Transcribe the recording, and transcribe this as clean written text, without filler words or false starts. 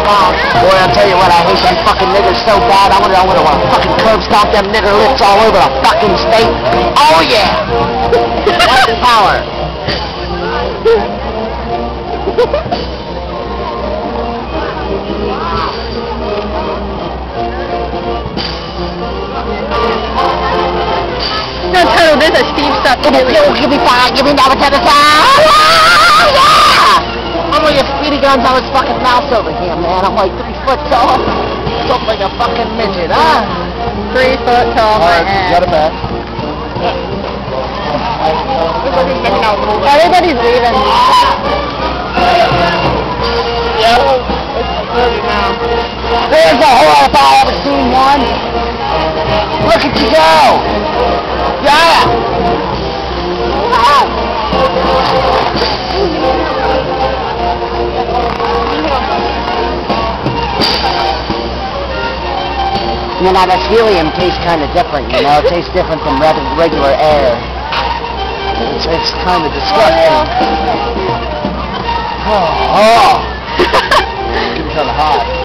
Boy, I'll tell you what, I hate them fucking niggers so bad. I wanna fucking curb stomp them nigger lips all over the fucking state. Oh yeah! White power. No, Turtle, there's a Steve stuff. Give me five, give me number 10 to 5. Oh yeah! I'm with your speedy guns on his fucking mouth over here, man. I'm like 3 foot tall. Look like a fucking midget, huh? 3 foot tall, my ass. Got it back. Everybody's leaving. There's a hole if I ever seen one. Look at you go. Yeah. You know, this helium tastes kind of different, you know? It tastes different from regular air. It's kind of disgusting. Oh. It's kind of hot.